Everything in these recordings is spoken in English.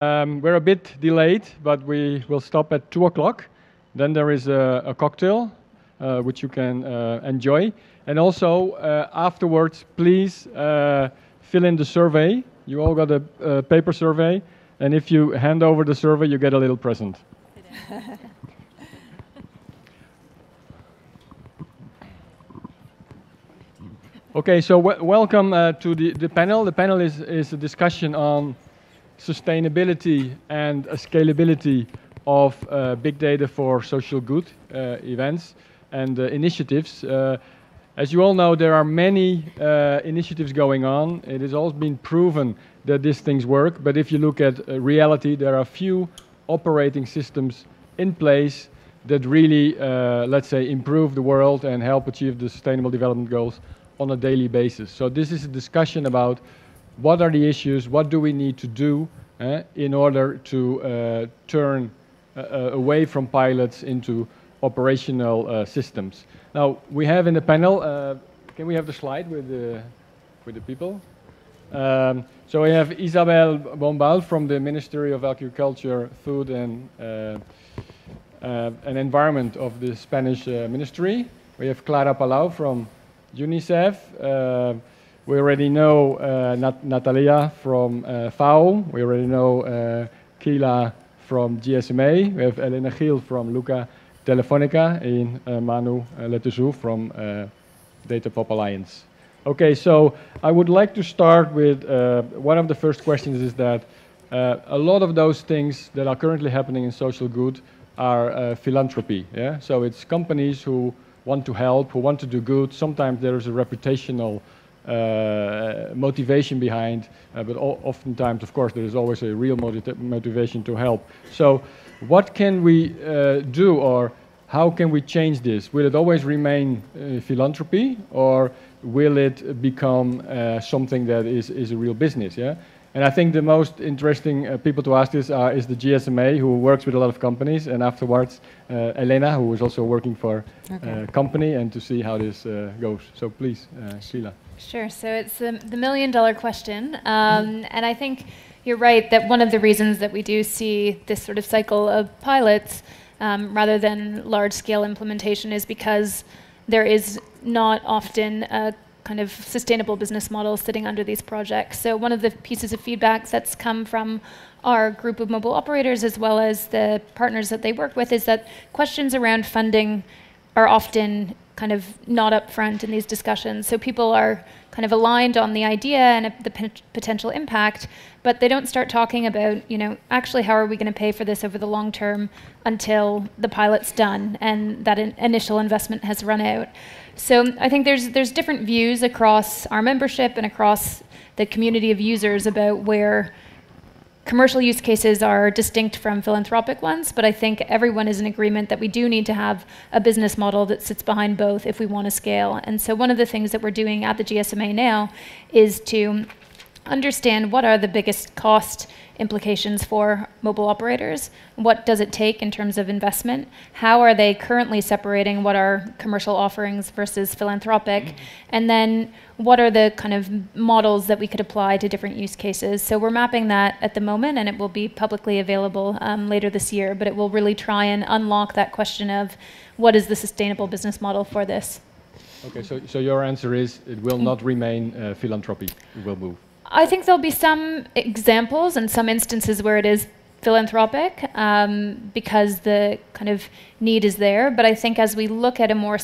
We're a bit delayed, but we will stop at 2 o'clock. Then there is a cocktail, which you can enjoy. And also, afterwards, please fill in the survey. You all got a paper survey. And if you hand over the survey, you get a little present. Okay, so welcome to the panel. The panel is a discussion on sustainability and scalability of big data for social good events and initiatives. As you all know, there are many initiatives going on. It has all been proven that these things work, but if you look at reality, there are few operating systems in place that really, let's say, improve the world and help achieve the Sustainable Development Goals on a daily basis. So this is a discussion about what are the issues, what do we need to do in order to turn away from pilots into operational systems. Now, we have in the panel, can we have the slide with the people? So we have Isabel Bombal from the Ministry of Agriculture, Food and Environment of the Spanish Ministry. We have Clara Palau from UNICEF. We already know Natalia from FAO. We already know Kila from GSMA. We have Elena Gil from Luca Telefonica and Manu Letezu from Data Pop Alliance. Okay, so I would like to start with one of the first questions is that a lot of those things that are currently happening in social good are philanthropy. Yeah? So it's companies who want to help, who want to do good. Sometimes there is a reputational motivation behind, but oftentimes, of course, there is always a real motivation to help. So what can we do, or how can we change this? Will it always remain philanthropy, or will it become something that is a real business? Yeah? And I think the most interesting people to ask this is the GSMA, who works with a lot of companies, and afterwards Elena, who is also working for a company, and to see how this goes. So please, Sheila. Sure, so it's the million-dollar question, and I think you're right that one of the reasons that we do see this sort of cycle of pilots rather than large-scale implementation is because there is not often a kind of sustainable business model sitting under these projects. So one of the pieces of feedback that's come from our group of mobile operators as well as the partners that they work with is that questions around funding are often kind of not upfront in these discussions. So people are kind of aligned on the idea and the potential impact, but they don't start talking about, you know, actually how are we going to pay for this over the long term until the pilot's done and that initial investment has run out. So I think there's different views across our membership and across the community of users about where commercial use cases are distinct from philanthropic ones, but I think everyone is in agreement that we do need to have a business model that sits behind both if we want to scale. And so one of the things that we're doing at the GSMA now is to understand what are the biggest cost implications for mobile operators, what does it take in terms of investment, how are they currently separating what are commercial offerings versus philanthropic, and then what are the kind of models that we could apply to different use cases. So we're mapping that at the moment, and it will be publicly available later this year, but it will really try and unlock that question of what is the sustainable business model for this. Okay, so your answer is it will not remain philanthropy, it will move. I think there'll be some examples and some instances where it is philanthropic because the kind of need is there. But I think as we look at a more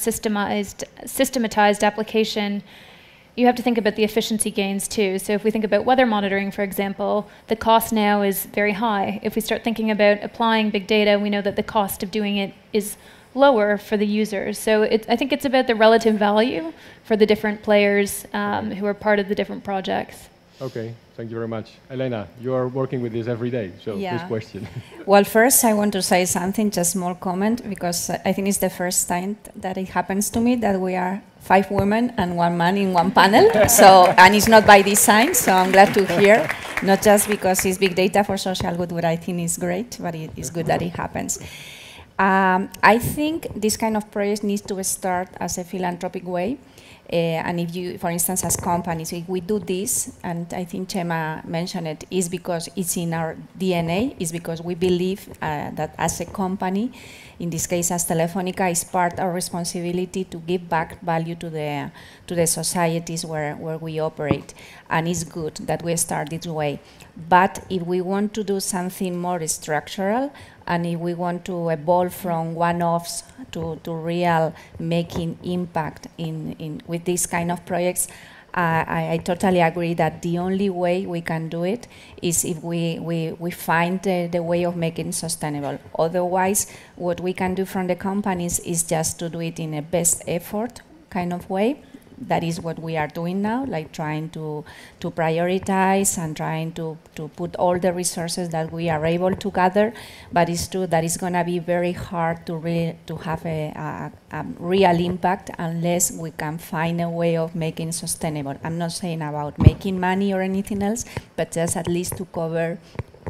systematized application, you have to think about the efficiency gains too. So if we think about weather monitoring, for example, the cost now is very high. If we start thinking about applying big data, we know that the cost of doing it is lower for the users. So I think it's about the relative value for the different players who are part of the different projects. Okay, thank you very much. Elena, you are working with this every day, so this question. Well, first I want to say something, just small comment, because I think it's the first time that it happens to me that we are 5 women and 1 man in one panel. So, and it's not by design, so I'm glad to hear, not just because it's big data for social good, what I think is great, but it is good that it happens. I think this kind of project needs to start as a philanthropic way. And if you, for instance, as companies, if we do this, and I think Chema mentioned it, is because it's in our DNA, is because we believe that as a company, in this case as Telefónica, is part of our responsibility to give back value to the societies where we operate. And it's good that we start this way. But if we want to do something more structural, and if we want to evolve from one-offs to real making impact with these kind of projects, I totally agree that the only way we can do it is if we find the way of making it sustainable. Otherwise, what we can do from the companies is just to do it in a best effort kind of way. That is what we are doing now, like trying to prioritize and trying to put all the resources that we are able to gather. But it's true that it's going to be very hard to have a real impact unless we can find a way of making it sustainable. I'm not saying about making money or anything else, but just at least to cover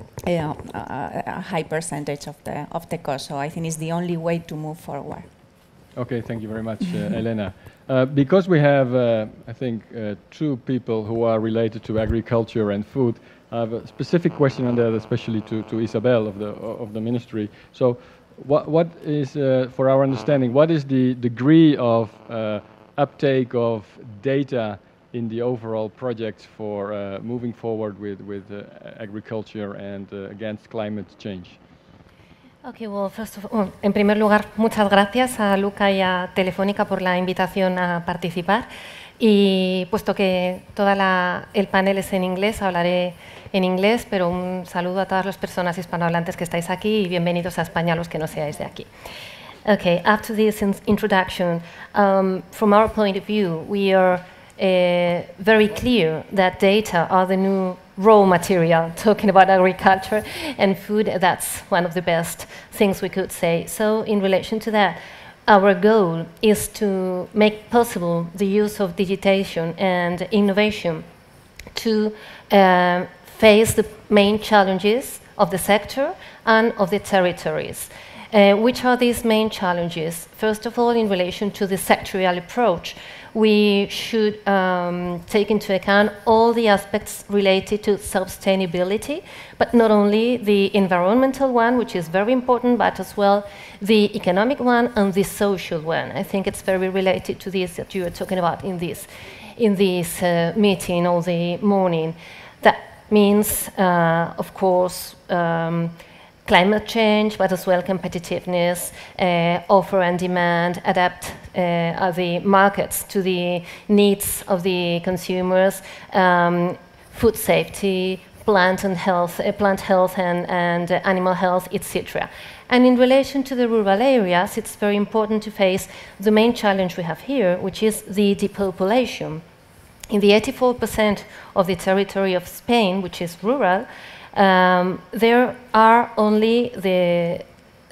a high percentage of the cost. So I think it's the only way to move forward. Okay, thank you very much, Elena. Because we have, I think, two people who are related to agriculture and food, I have a specific question on that, especially to Isabel of the ministry. So, what is, for our understanding, what is the degree of uptake of data in the overall project for moving forward with agriculture and against climate change? Okay, well, first of all, en primer lugar, muchas gracias a Luca y a Telefónica por la invitación a participar. Y puesto que el panel es en inglés, hablaré en inglés, pero un saludo a todas las personas hispanohablantes que estáis aquí y bienvenidos a España los que no seáis de aquí. Okay, after this introduction, from our point of view, we are very clear that data are the new raw material. Talking about agriculture and food, that's one of the best things we could say. So in relation to that, our goal is to make possible the use of digitization and innovation to face the main challenges of the sector and of the territories. Which are these main challenges? First of all, in relation to the sectorial approach, we should take into account all the aspects related to sustainability, but not only the environmental one, which is very important, but as well the economic one and the social one. I think it's very related to this that you were talking about in this meeting all the morning. That means, of course, climate change, but as well competitiveness, offer and demand, adapt the markets to the needs of the consumers, food safety, plant health and animal health, etc. And in relation to the rural areas, it's very important to face the main challenge we have here, which is the depopulation. In the 84% of the territory of Spain, which is rural, there are only the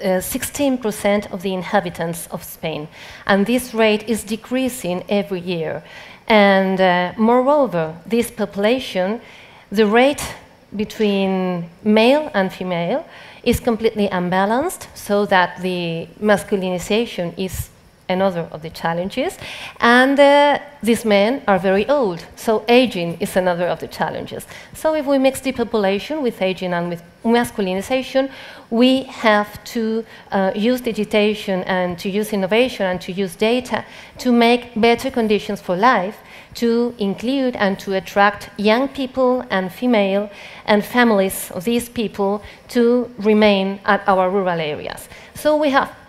16% of the inhabitants of Spain, and this rate is decreasing every year. And moreover, this population, the rate between male and female is completely unbalanced, so that the masculinization is another of the challenges, and these men are very old, so aging is another of the challenges. So if we mix the population with aging and with masculinization, we have to use digitization and to use innovation and to use data to make better conditions for life, to include and to attract young people and female and families of these people to remain at our rural areas. So we have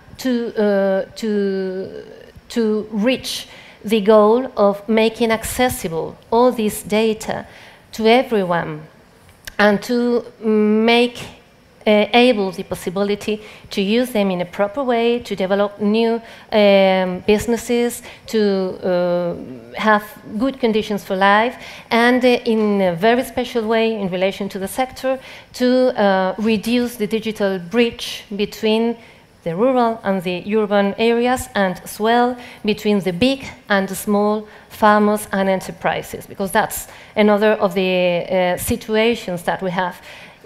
to reach the goal of making accessible all this data to everyone and to make able the possibility to use them in a proper way, to develop new businesses, to have good conditions for life, and in a very special way in relation to the sector, to reduce the digital bridge between the rural and the urban areas, and as well between the big and the small farmers and enterprises, because that's another of the situations that we have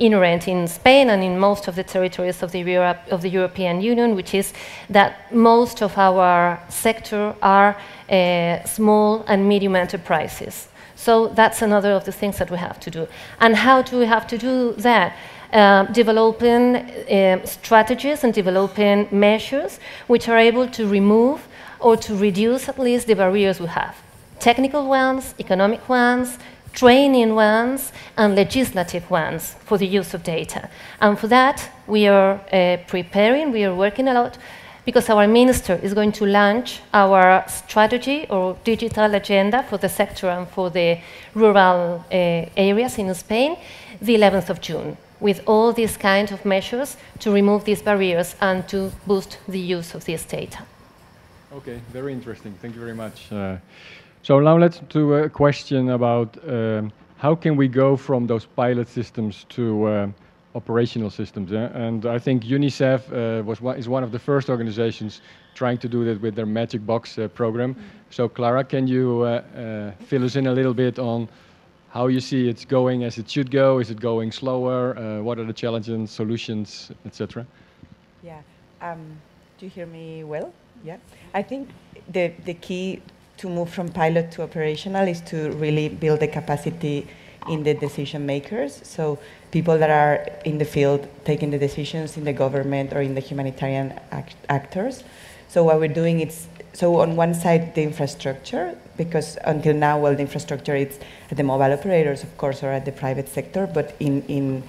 inherent in Spain and in most of the territories of the European Union, which is that most of our sector are small and medium enterprises. So that's another of the things that we have to do. And how do we have to do that? Developing strategies and developing measures which are able to remove or to reduce at least the barriers we have. Technical ones, economic ones, training ones, and legislative ones for the use of data. And for that, we are preparing, we are working a lot, because our minister is going to launch our strategy or digital agenda for the sector and for the rural areas in Spain, the 11th of June, with all these kinds of measures to remove these barriers and to boost the use of this data. Okay, very interesting. Thank you very much. So now let's do a question about how can we go from those pilot systems to operational systems. And I think UNICEF is one of the first organizations trying to do that with their Magic Box program. So Clara, can you fill us in a little bit on how you see it's going as it should go? Is it going slower? What are the challenges and solutions, etc.? Yeah. Do you hear me well? Yeah. I think the key to move from pilot to operational is to really build the capacity in the decision makers. So people that are in the field taking the decisions in the government or in the humanitarian actors. So what we're doing is, so on one side, the infrastructure, because until now, well, the infrastructure is at the mobile operators, of course, or at the private sector, but in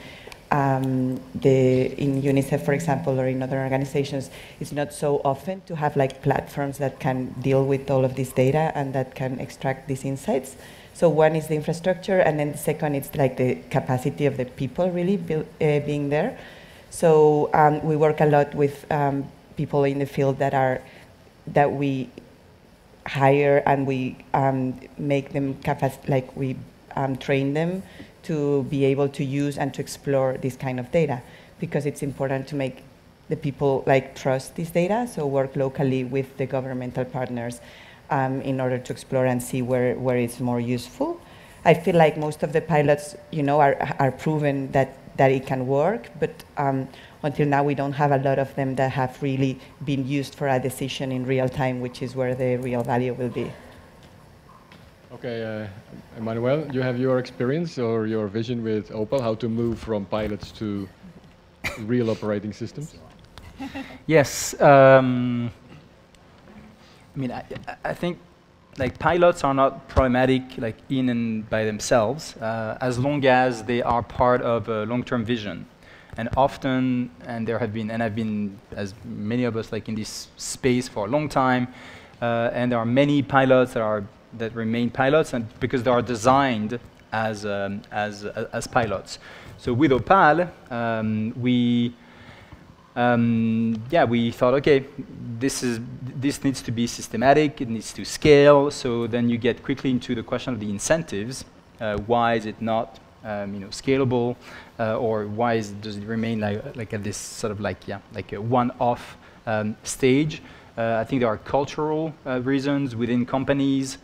UNICEF, for example, or in other organizations, it's not so often to have like platforms that can deal with all of this data and that can extract these insights. So one is the infrastructure, and then the second is like the capacity of the people really being there. So we work a lot with people in the field that we hire, and we make them we train them to be able to use and to explore this kind of data, because it's important to make the people trust this data, so work locally with the governmental partners in order to explore and see where it's more useful. I feel like most of the pilots, are proven that it can work, but until now we don't have a lot of them that have really been used for a decision in real time, which is where the real value will be. Okay, Emmanuel, you have your experience or your vision with Opal, how to move from pilots to real operating systems? Yes, I think pilots are not problematic in and by themselves as long as they are part of a long-term vision. And often, and I've been, as many of us, in this space for a long time, and there are many pilots that remain pilots, and because they are designed as pilots. So with Opal, we thought, okay, this needs to be systematic. It needs to scale. So then you get quickly into the question of the incentives. Why is it not scalable, or why does it remain like at this sort of a one-off stage? I think there are cultural reasons within companies.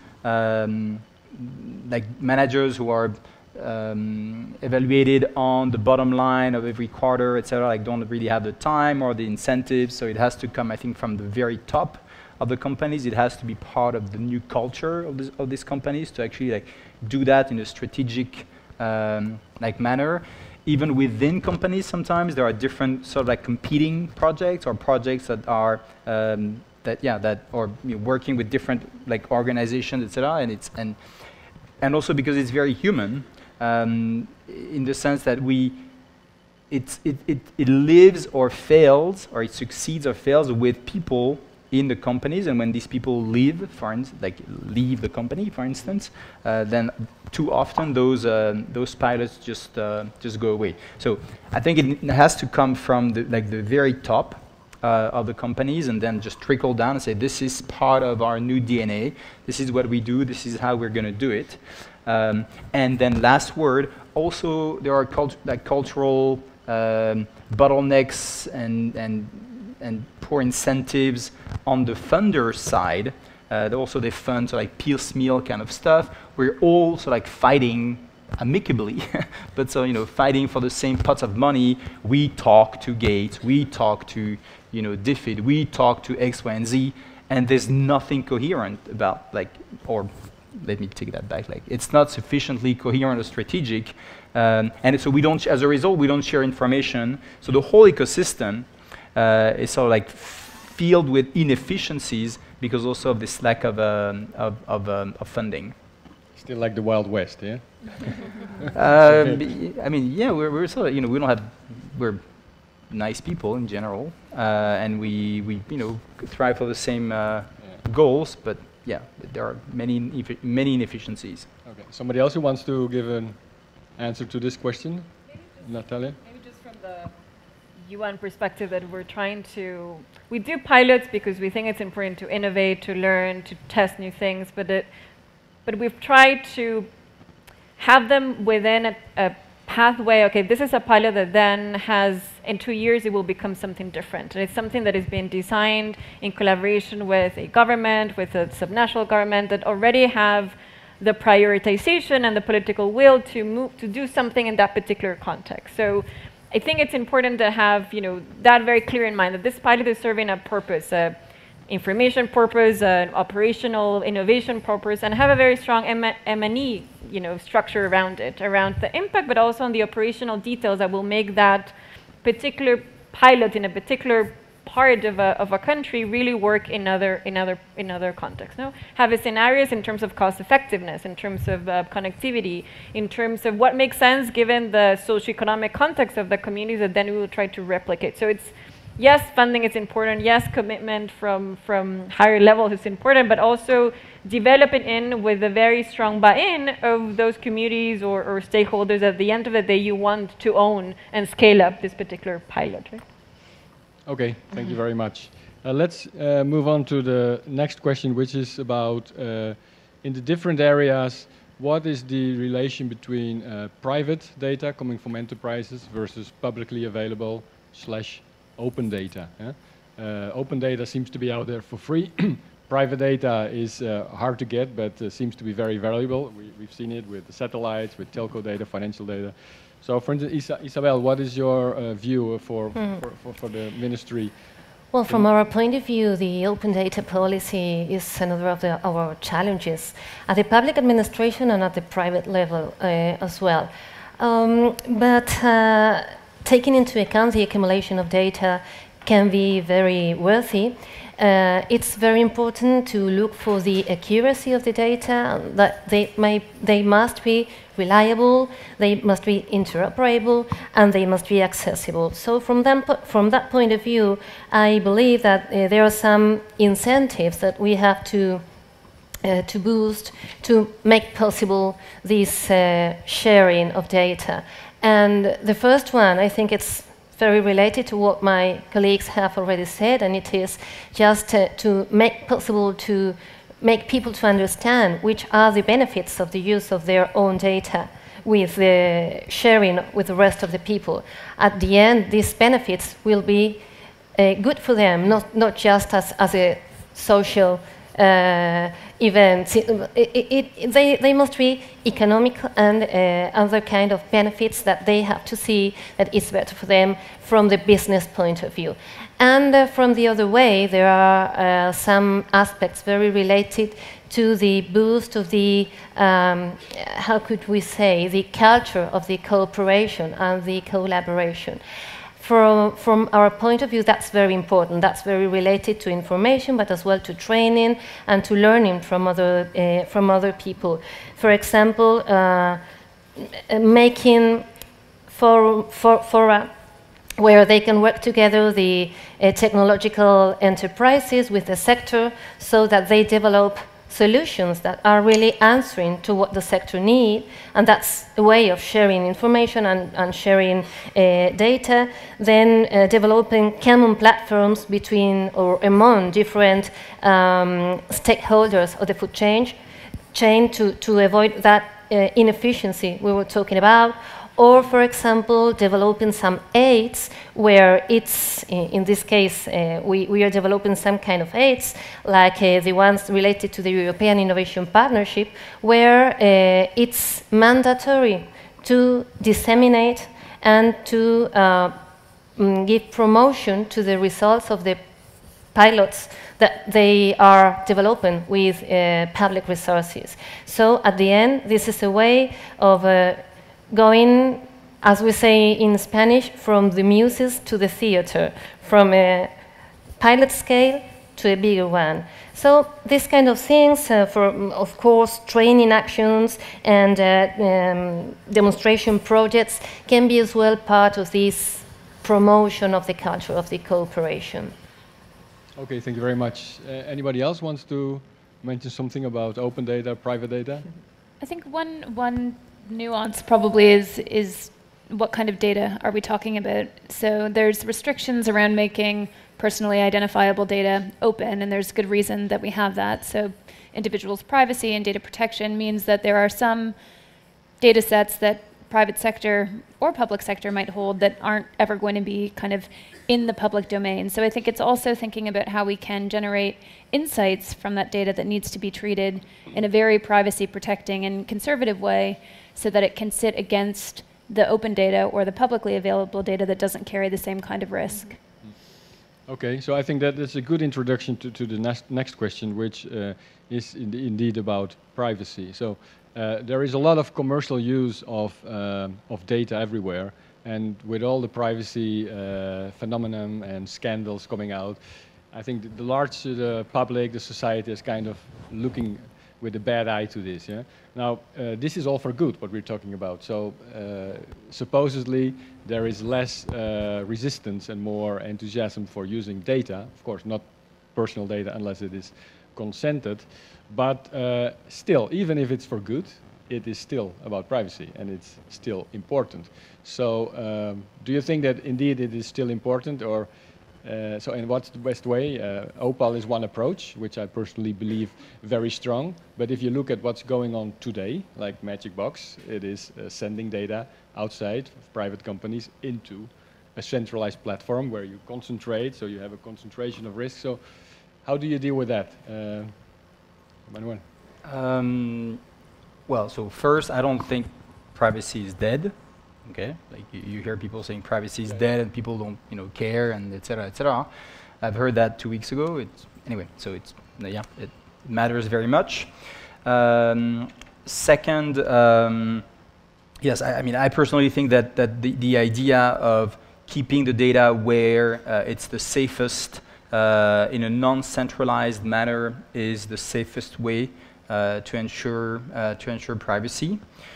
Managers who are evaluated on the bottom line of every quarter, etc., don't really have the time or the incentives. So it has to come, I think, from the very top of the companies. It has to be part of the new culture of these companies to actually do that in a strategic manner. Even within companies, sometimes there are different sort of competing projects or projects that are working with different organizations, etc. And also because it's very human, in the sense that it lives or fails, or it succeeds or fails with people in the companies. And when these people leave, leave the company, for instance, then too often those pilots just go away. So I think it has to come from the very top of the companies, and then just trickle down and say, this is part of our new DNA. This is what we do. This is how we're going to do it. And then last word, also there are cultural bottlenecks and poor incentives on the funder side. Also they fund piecemeal kind of stuff. We're all fighting amicably, but so, fighting for the same pots of money. We talk to Gates, we talk to, DFID, we talk to X, Y, and Z, and there's nothing coherent about, or let me take that back, it's not sufficiently coherent or strategic, and so we don't, as a result, we don't share information. So the whole ecosystem is sort of filled with inefficiencies because also of this lack of funding. Still like the Wild West, yeah? I mean, yeah, we're sort of, we don't have, we're nice people in general, and we thrive for the same goals, but yeah, there are many inefficiencies. Okay, somebody else who wants to give an answer to this question? Natalia? Maybe just from the UN perspective, that we do pilots because we think it's important to innovate, to learn, to test new things, but we've tried to have them within a pathway. Okay, this is a pilot that then has, in 2 years, it will become something different. And it's something that is being designed in collaboration with a government, with a subnational government that already have the prioritization and the political will to do something in that particular context. So I think it's important to have that very clear in mind, that this pilot is serving a purpose, information purpose, an operational innovation purpose, and have a very strong M&E structure around it, around the impact, but also on the operational details that will make that particular pilot in a particular part of a country really work in other contexts. No? Have scenarios in terms of cost effectiveness, in terms of connectivity, in terms of what makes sense given the socioeconomic context of the communities that then we will try to replicate. So it's, yes, funding is important, yes, commitment from higher levels is important, but also developing in with a very strong buy-in of those communities or stakeholders at the end of the day you want to own and scale up this particular pilot. Right? Okay, thank you very much. Let's move on to the next question, which is about, in the different areas, what is the relation between private data coming from enterprises versus publicly available / open data? Open data seems to be out there for free. Private data is hard to get, but seems to be very valuable. We've seen it with the satellites, with telco data, financial data. So, for instance, Isabel, what is your view for the ministry? Well, from our point of view, the open data policy is another of our challenges at the public administration and at the private level as well. But taking into account the accumulation of data can be very worthy. It's very important to look for the accuracy of the data, that they must be reliable, they must be interoperable, and they must be accessible. So from that point of view, I believe that there are some incentives that we have to boost to make possible this sharing of data. And the first one, I think it's very related to what my colleagues have already said, and it is just to make possible to make people to understand which are the benefits of the use of their own data with the sharing with the rest of the people. At the end, these benefits will be good for them, not just as a social events. They must be economic and other kind of benefits that they have to see that is better for them from the business point of view. And from the other way, there are some aspects very related to the boost of the, how could we say, the culture of the cooperation and the collaboration. From our point of view, that's very important. That's very related to information, but as well to training and to learning from other people. For example, making fora where they can work together, the technological enterprises with the sector, so that they develop solutions that are really answering to what the sector needs, and that's a way of sharing information and sharing data. Then developing common platforms between or among different stakeholders of the food chain to avoid that inefficiency we were talking about, or, for example, developing some aids where it's, in this case, we are developing some kind of aids, like the ones related to the European Innovation Partnership, where it's mandatory to disseminate and to give promotion to the results of the pilots that they are developing with public resources. So at the end, this is a way of going, as we say in Spanish, from the muses to the theater, from a pilot scale to a bigger one. So these kind of things, of course, training actions and demonstration projects can be as well part of this promotion of the culture of the cooperation. Okay, thank you very much. Anybody else wants to mention something about open data, private data? I think one nuance probably is what kind of data are we talking about? So there's restrictions around making personally identifiable data open, and there's good reason that we have that. So individuals' privacy and data protection means that there are some data sets that private sector or public sector might hold that aren't ever going to be kind of in the public domain. So I think it's also thinking about how we can generate insights from that data that needs to be treated in a very privacy protecting and conservative way so that it can sit against the open data or the publicly available data that doesn't carry the same kind of risk. Okay, so I think that is a good introduction to the next question, which is indeed about privacy. So there is a lot of commercial use of data everywhere, and with all the privacy phenomenon and scandals coming out, I think the large public, the society is kind of looking with a bad eye to this. Yeah. Now, this is all for good, what we're talking about. So supposedly there is less resistance and more enthusiasm for using data. Of course, not personal data unless it is consented. But still, even if it's for good, it is still about privacy, and it's still important. So do you think that indeed it is still important, or so in what's the best way? Opal is one approach, which I personally believe very strong. But if you look at what's going on today, like Magic Box, it is sending data outside of private companies into a centralized platform where you concentrate, so you have a concentration of risk. So how do you deal with that? Manuel? Well, so first, I don't think privacy is dead. Okay, like you hear people saying privacy is dead and people don't, care, and etc. etc. I've heard that 2 weeks ago. Anyway, so yeah, it matters very much. Second, yes, I mean, I personally think that the idea of keeping the data where it's the safest in a non-centralized manner is the safest way to ensure privacy.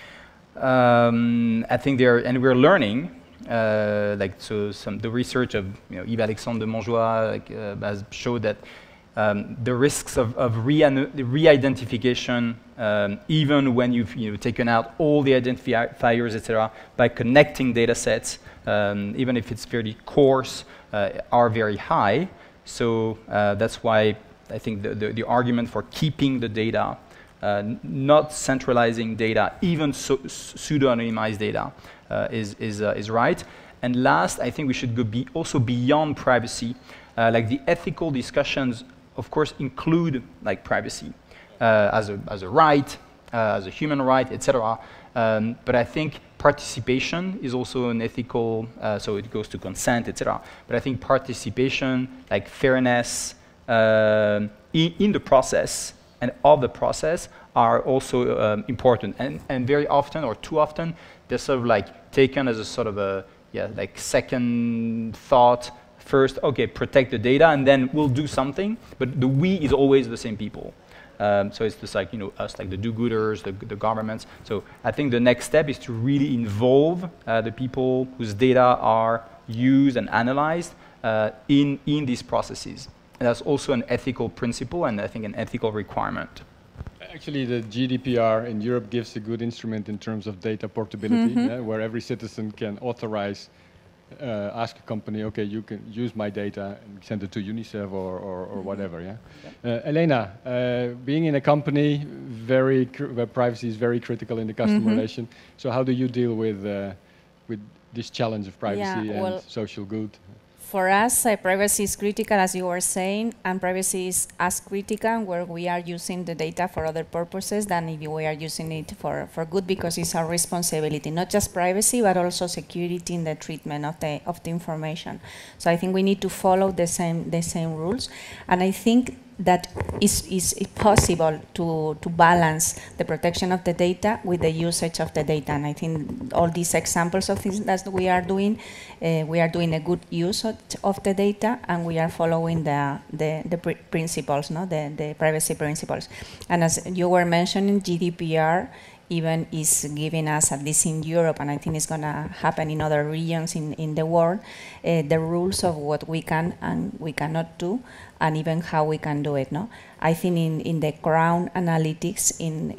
I think we're learning, the research of Yves-Alexandre de Montjoie has showed that the risks of re-identification, even when you've taken out all the identifiers, etc., by connecting data sets, even if it's fairly coarse, are very high. So that's why I think the argument for keeping the data, not centralizing data, even pseudo-anonymized data, is right. And last, I think we should go also beyond privacy. Like the ethical discussions, of course, include like privacy as a right, as a human right, etc. But I think participation is also an ethical, so it goes to consent, etc. But I think participation, like fairness in the process and of the process, are also important. And very often, or too often, they're sort of like taken as a sort of a second thought. First, okay, protect the data, and then we'll do something. But the we is always the same people. So it's just like us, like the do-gooders, the governments. So I think the next step is to really involve the people whose data are used and analyzed in these processes. And that's also an ethical principle, and I think an ethical requirement. Actually, the GDPR in Europe gives a good instrument in terms of data portability, where every citizen can authorize, ask a company, okay, you can use my data and send it to UNICEF or whatever. Yeah. Elena, being in a company where privacy is very critical in the customer relation, so how do you deal with with this challenge of privacy Yeah, well, and social good? for us, privacy is critical, as you were saying, and privacy is as critical where we are using the data for other purposes than if we are using it for good, because it's our responsibility, not just privacy, but also security in the treatment of the information. So I think we need to follow the same rules, and I think that is possible to balance the protection of the data with the usage of the data. And I think all these examples of things that we are doing a good use of the data, and we are following the principles, no? the privacy principles. And as you were mentioning, GDPR even is giving us, at least in Europe, and I think it's going to happen in other regions in the world, the rules of what we can and we cannot do, and even how we can do it. No, I think in the Crown analytics,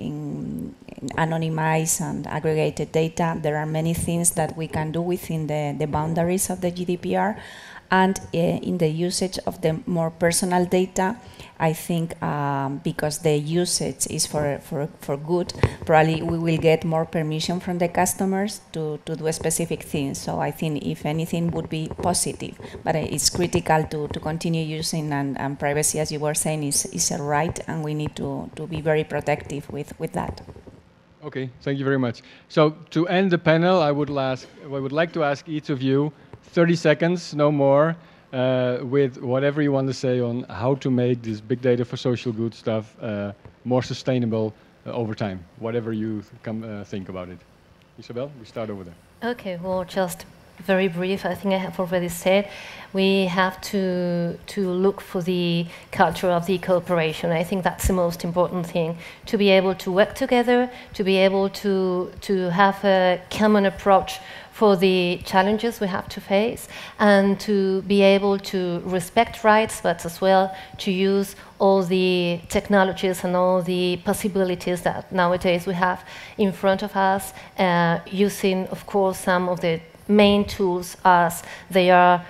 in anonymized and aggregated data, there are many things that we can do within the boundaries of the GDPR, and in the usage of the more personal data, I think because the usage is for good, probably we will get more permission from the customers to do specific things. So I think if anything would be positive, but it's critical to continue using, and privacy, as you were saying, is a right, and we need to be very protective with that. Okay, thank you very much. So to end the panel, I would like to ask each of you 30 seconds, no more, with whatever you want to say on how to make this big data for social good stuff more sustainable over time, whatever you think about it. Isabel, we start over there. Okay, well, just very brief. I think I have already said we have to look for the culture of the cooperation. I think that's the most important thing, to be able to work together, to be able to have a common approach for the challenges we have to face, and to be able to respect rights, but as well to use all the technologies and all the possibilities that nowadays we have in front of us, using, of course, some of the main tools as they are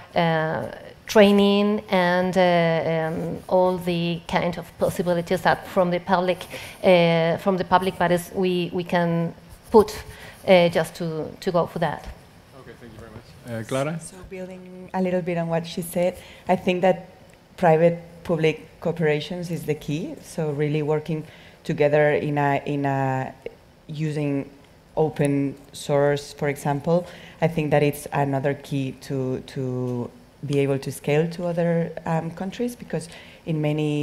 training and all the kind of possibilities that from the public bodies we can put just to go for that. Okay, thank you very much. Clara? So building a little bit on what she said, I think that private-public cooperations is the key. So really working together in a using open source, for example. I think that it's another key to be able to scale to other countries, because in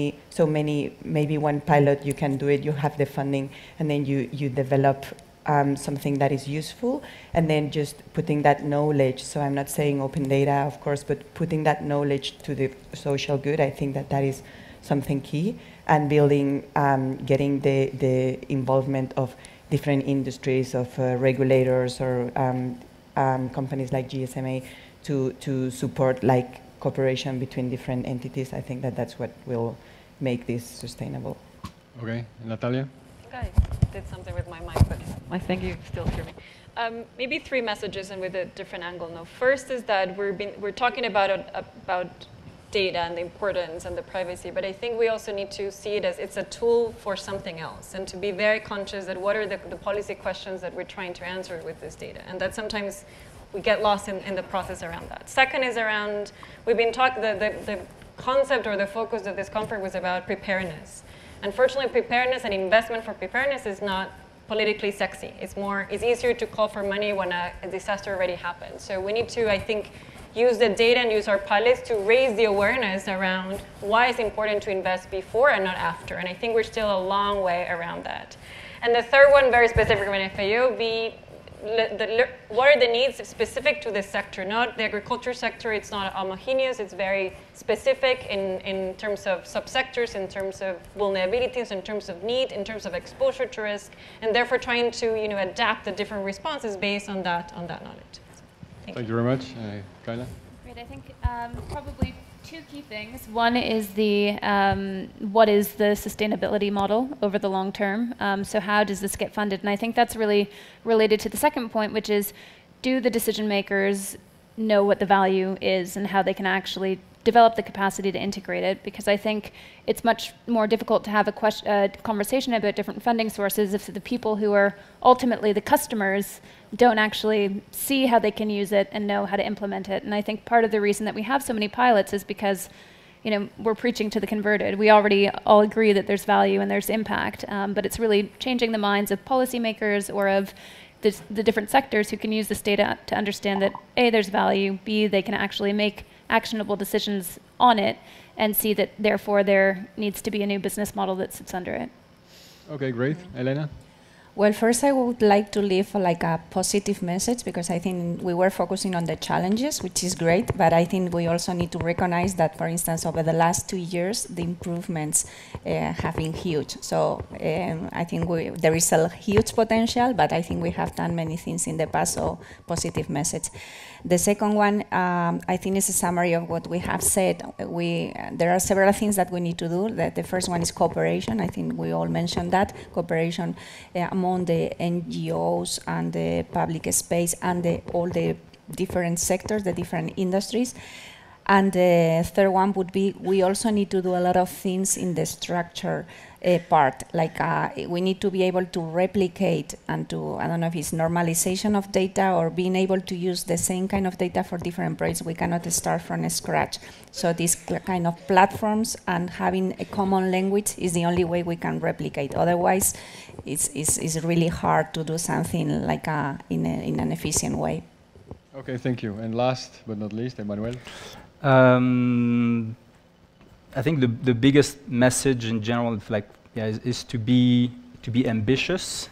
maybe one pilot you can do it, you have the funding, and then you develop something that is useful, and then just putting that knowledge, so I'm not saying open data, of course, but putting that knowledge to the social good, I think that is something key, and building, getting the involvement of different industries, of regulators or companies like GSMA to support like cooperation between different entities. I think that's what will make this sustainable. Okay, Natalia? I did something with my mic, but I think you still hear me. Maybe three messages, and with a different angle. Now, first is that we're talking about data and the importance and the privacy, but I think we also need to see it as it's a tool for something else, and to be very conscious that what are the policy questions that we're trying to answer with this data, and that sometimes we get lost in the process around that. Second is around, we've been talking, the concept or the focus of this conference was about preparedness. Unfortunately, preparedness and investment for preparedness is not politically sexy. It's easier to call for money when a disaster already happened. So we need to, I think, use the data and use our pilots to raise the awareness around why it's important to invest before and not after. And I think we're still a long way around that. And the third one, very specific from FAO, what are the needs specific to this sector? Not the agriculture sector, it's not homogeneous, it's very specific in terms of subsectors, in terms of vulnerabilities, in terms of need, in terms of exposure to risk, and therefore trying to adapt the different responses based on that knowledge. Thank you very much. Kyla? Great, I think probably two key things. One is what is the sustainability model over the long term? So how does this get funded? And I think that's really related to the second point, which is, do the decision makers know what the value is and how they can actually develop the capacity to integrate it, because I think it's much more difficult to have a conversation about different funding sources if the people who are ultimately the customers don't actually see how they can use it and know how to implement it. And I think part of the reason that we have so many pilots is because we're preaching to the converted. We already all agree that there's value and there's impact, but it's really changing the minds of policymakers or of the different sectors who can use this data to understand that A, there's value, B, they can actually make actionable decisions on it, and see that therefore there needs to be a new business model that sits under it. Okay, great. Elena? Well, first I would like to leave like a positive message, because I think we were focusing on the challenges, which is great, but I think we also need to recognize that, for instance, over the last 2 years, the improvements have been huge. So I think there is a huge potential, but I think we have done many things in the past, so positive message. The second one, I think, is a summary of what we have said. There are several things that we need to do. The first one is cooperation. I think we all mentioned that. Cooperation among the NGOs and the public space and all the different sectors, the different industries. And the third one would be, we also need to do a lot of things in the structure part. Like we need to be able to replicate and to, I don't know if it's normalization of data or being able to use the same kind of data for different projects. We cannot start from scratch. So these kind of platforms and having a common language is the only way we can replicate. Otherwise, it's really hard to do something like in an efficient way. Okay, thank you. And last but not least, Emmanuel. I think the biggest message in general, is to be ambitious,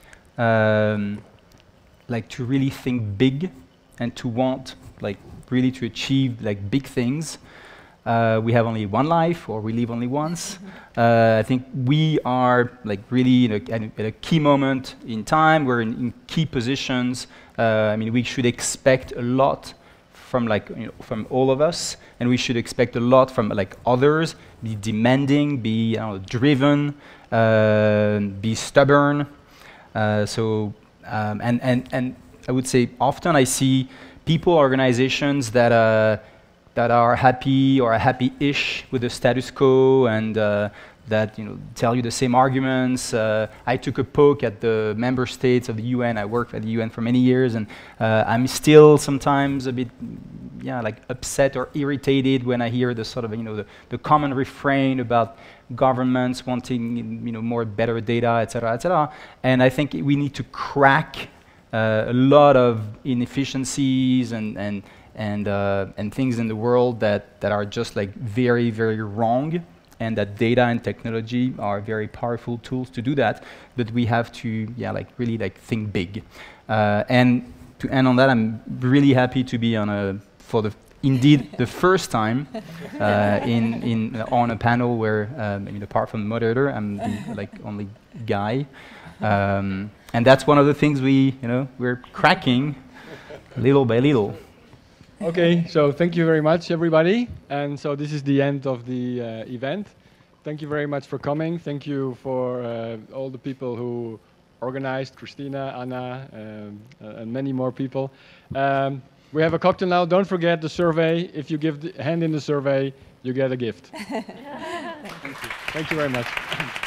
like to really think big, and to want really to achieve big things. We have only one life, or we live only once. I think we are really at a key moment in time. We're in key positions. I mean, we should expect a lot from from all of us, and we should expect a lot from others. Be demanding, be driven, be stubborn. And I would say often I see people, organizations that are happy or are happy-ish with the status quo, and that tell you the same arguments. I took a poke at the member states of the UN. I worked at the UN for many years, and I'm still sometimes a bit, upset or irritated when I hear the sort of the common refrain about governments wanting more better data, etc., etc. And I think we need to crack a lot of inefficiencies and things in the world that are just very, very wrong. And that data and technology are very powerful tools to do that, but we have to, really think big. And to end on that, I'm really happy to be for the first time on a panel where, apart from the moderator, I'm the only guy, and that's one of the things we're cracking little by little. Okay, so thank you very much, everybody. And so this is the end of the event. Thank you very much for coming. Thank you for all the people who organized, Christina, Anna, and many more people. We have a cocktail now. Don't forget the survey. If you hand in the survey, you get a gift. Thank you. Thank you very much.